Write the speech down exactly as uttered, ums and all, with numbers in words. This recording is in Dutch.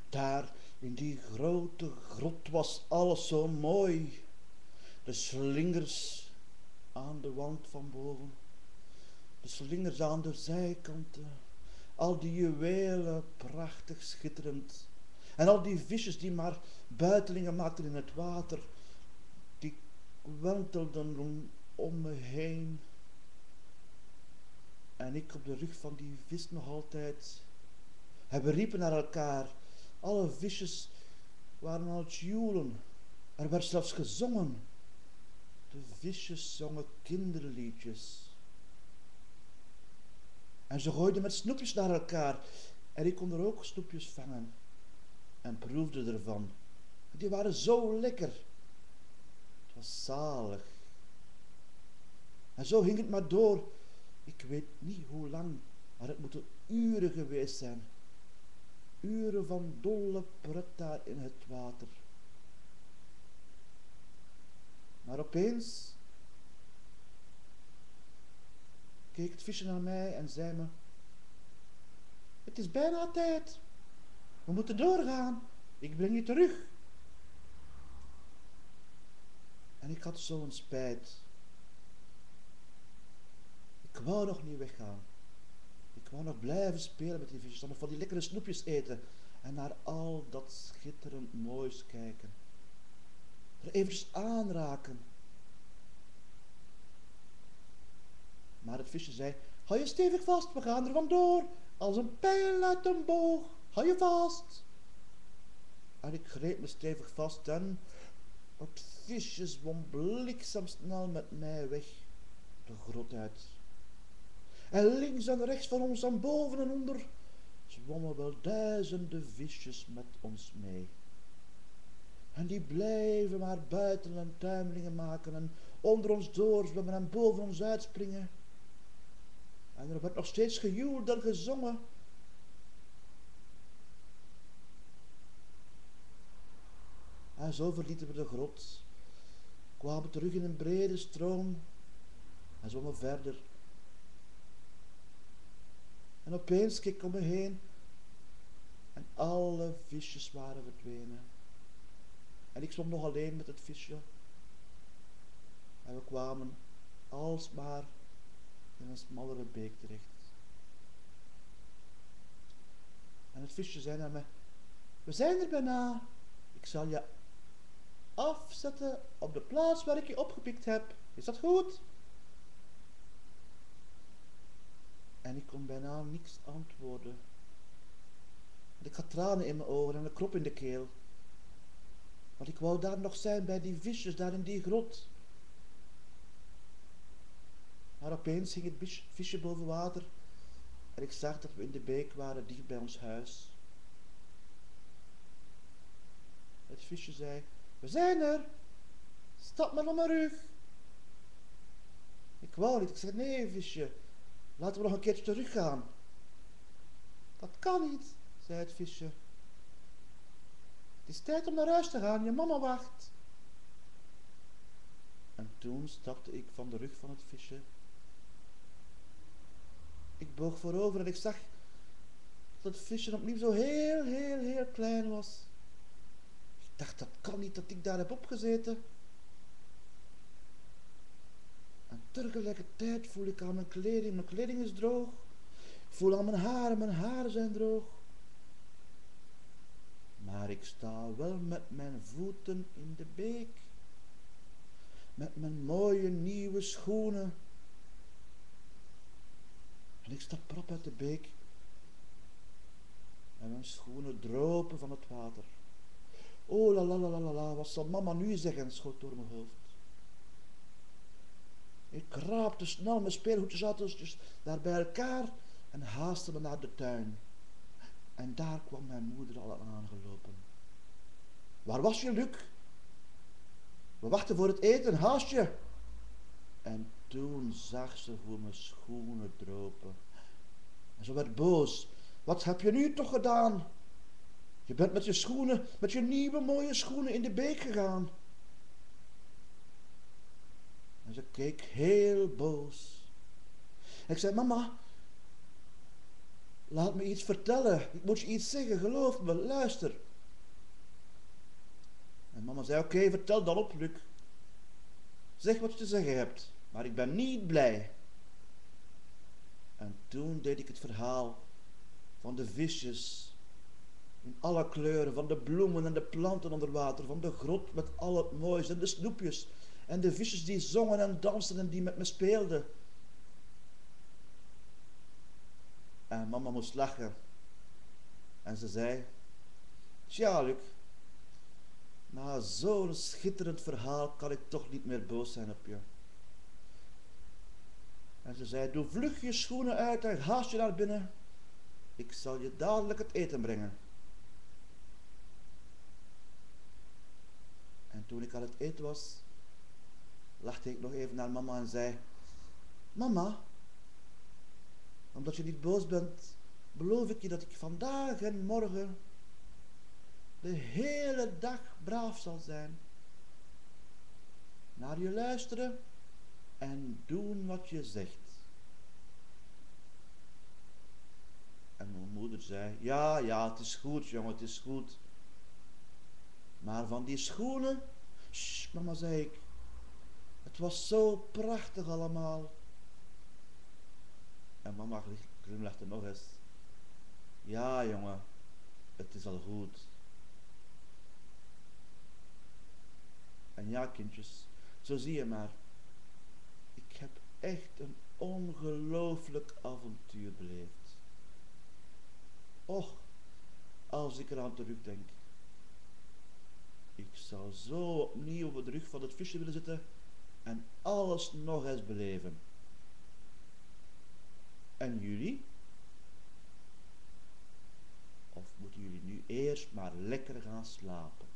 Daar in die grote grot was alles zo mooi. De slingers aan de wand van boven, de slingers aan de zijkanten, al die juwelen prachtig schitterend. En al die visjes die maar buitelingen maakten in het water, die wentelden om, om me heen. En ik op de rug van die vis nog altijd. En we riepen naar elkaar. Alle visjes waren aan het joelen. Er werd zelfs gezongen. De visjes zongen kinderliedjes. En ze gooiden met snoepjes naar elkaar. En ik kon er ook snoepjes vangen. En proefde ervan. Die waren zo lekker. Het was zalig. En zo ging het maar door. Ik weet niet hoe lang, maar het moeten uren geweest zijn. Uren van dolle pret daar in het water. Maar opeens keek het visje naar mij en zei me: het is bijna tijd. We moeten doorgaan. Ik breng je terug. En ik had zo'n spijt. Ik wou nog niet weggaan. Ik wou nog blijven spelen met die visjes, nog van die lekkere snoepjes eten en naar al dat schitterend moois kijken. Er eventjes aanraken. Maar het visje zei: hou je stevig vast, we gaan er vandoor, als een pijl uit een boog. Hou je vast. En ik greep me stevig vast en het visje zwom bliksemsnel met mij weg de grot uit. En links en rechts van ons en boven en onder zwommen wel duizenden visjes met ons mee. En die bleven maar buiten en tuimelingen maken en onder ons doorzwemmen en boven ons uitspringen. En er werd nog steeds gejoeld en gezongen. En zo verlieten we de grot, kwamen terug in een brede stroom en zwommen verder. En opeens keek ik om me heen en alle visjes waren verdwenen. En ik zwom nog alleen met het visje. En we kwamen alsmaar in een smallere beek terecht. En het visje zei naar mij: we zijn er bijna. Ik zal je afzetten op de plaats waar ik je opgepikt heb. Is dat goed? En ik kon bijna niks antwoorden. Ik had tranen in mijn ogen en een krop in de keel. Want ik wou daar nog zijn bij die visjes, daar in die grot. Maar opeens ging het visje boven water en ik zag dat we in de beek waren, dicht bij ons huis. Het visje zei: we zijn er. Stap maar op mijn rug. Ik wou niet. Ik zei: nee, visje. Laten we nog een keertje teruggaan. Dat kan niet, zei het visje. Het is tijd om naar huis te gaan. Je mama wacht. En toen stapte ik van de rug van het visje. Ik boog voorover en ik zag dat het visje opnieuw zo heel, heel, heel klein was. Ik dacht: dat kan niet dat ik daar heb opgezeten. En tegelijkertijd voel ik aan mijn kleding, mijn kleding is droog. Ik voel aan mijn haren, mijn haren zijn droog. Maar ik sta wel met mijn voeten in de beek. Met mijn mooie nieuwe schoenen. En ik stap prop uit de beek. En mijn schoenen dropen van het water. Oh la la la la la, wat zal mama nu zeggen, schoot door mijn hoofd. Ik raapte snel mijn speelgoedjes daar bij elkaar en haastte me naar de tuin. En daar kwam mijn moeder al aangelopen. Waar was je, Luc? We wachten voor het eten, haast je. En toen zag ze hoe mijn schoenen dropen. En ze werd boos. Wat heb je nu toch gedaan? Je bent met je schoenen, met je nieuwe mooie schoenen in de beek gegaan. En ze keek heel boos. En ik zei: mama, Laat me iets vertellen. Ik moet je iets zeggen, geloof me, luister. En mama zei, oké, okay, vertel dan op, Luc. Zeg wat je te zeggen hebt, maar ik ben niet blij. En toen deed ik het verhaal van de visjes in alle kleuren, van de bloemen en de planten onder water, van de grot met al het moois en de snoepjes en de visjes die zongen en dansten en die met me speelden. En mama moest lachen. En ze zei, tja Luc, na zo'n schitterend verhaal kan ik toch niet meer boos zijn op je. En ze zei, doe vlug je schoenen uit en haast je naar binnen. Ik zal je dadelijk het eten brengen. En toen ik aan het eten was, lachte ik nog even naar mama en zei, mama, omdat je niet boos bent, beloof ik je dat ik vandaag en morgen de hele dag braaf zal zijn. Naar je luisteren en doen wat je zegt. En mijn moeder zei, ja, ja, het is goed, jongen, het is goed. Maar van die schoenen, shh, mama, zei ik, het was zo prachtig allemaal. En mama glimlachte nog eens. Ja, jongen, het is al goed. En ja, kindjes, zo zie je maar. Ik heb echt een ongelooflijk avontuur beleefd. Och, als ik eraan terugdenk. Ik zou zo opnieuw op de rug van het visje willen zitten en alles nog eens beleven. En jullie? Of moeten jullie nu eerst maar lekker gaan slapen?